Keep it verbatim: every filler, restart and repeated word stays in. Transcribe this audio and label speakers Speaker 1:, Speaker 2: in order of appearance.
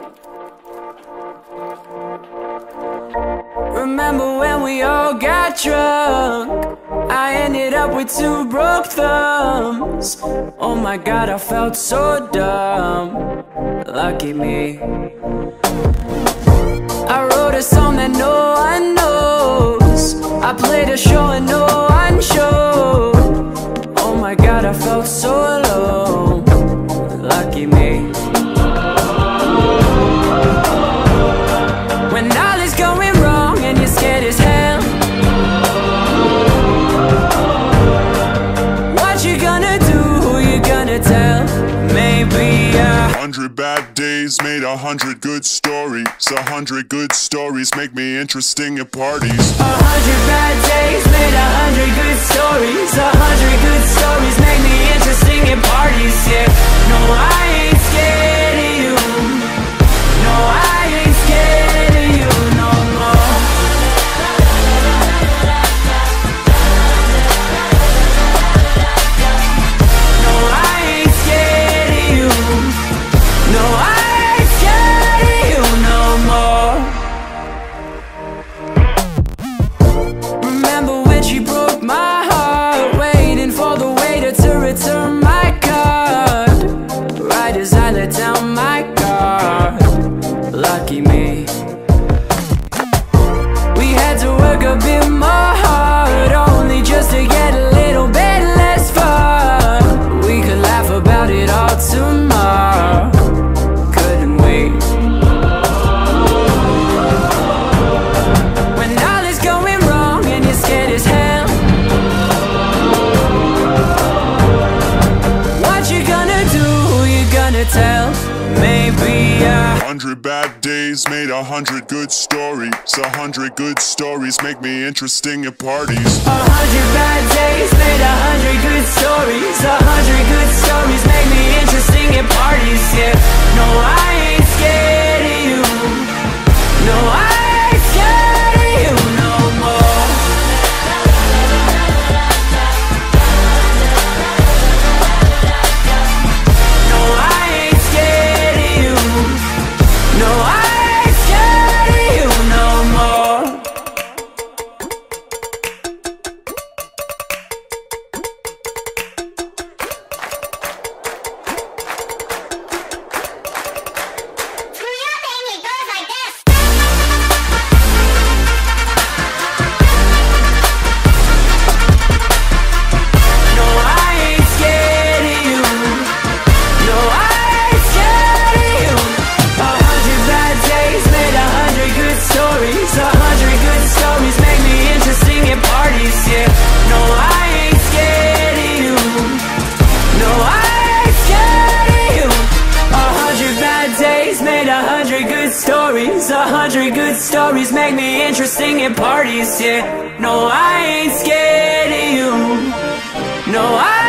Speaker 1: Remember when we all got drunk? I ended up with two broke thumbs. Oh my god, I felt so dumb. Lucky me. I wrote a song that no one knows. I played a show and no one showed. Oh my god, I felt so alone. Lucky me. When all is going wrong and you're scared as hell, what you gonna do, who you gonna tell? Maybe a
Speaker 2: hundred bad days made a hundred good stories. A hundred good stories make me interesting at parties.
Speaker 1: A hundred bad days made a hundred good stories. A hundred good stories make me interesting at parties, yeah. No, I ain't scared of you. No, I ain't scared of you no more. No, I ain't scared of you. No, I ain't scared of you no more. Remember when she broke my heart, waiting for the waiter to return my card, right as I let down my guard. Lucky me. We had to work a bit more hard, only just to get a little bit less fun. We could laugh about it all tomorrow, couldn't we? When all is going wrong and you're scared as hell, what you gonna do, who you gonna tell? Maybe a
Speaker 2: hundred bad days made a hundred good stories. A hundred good stories make me interesting at parties.
Speaker 1: A hundred bad days made a hundred good stories. A hundred good stories make me interesting at parties, yeah. No, I ain't scared of you. No, I ain't scared of you no more. No, I ain't scared of you. No, I ain't scared of you no more. No, I ain't scared of you. No, I ain't scared of you. A hundred bad days made a hundred good stories. A hundred good stories make me interesting at parties, yeah. No, I ain't scared of you. No, I ain't scared of you. A hundred bad days made a hundred good stories. A hundred good stories make me interesting at parties, yeah. No, I ain't scared of you. No, I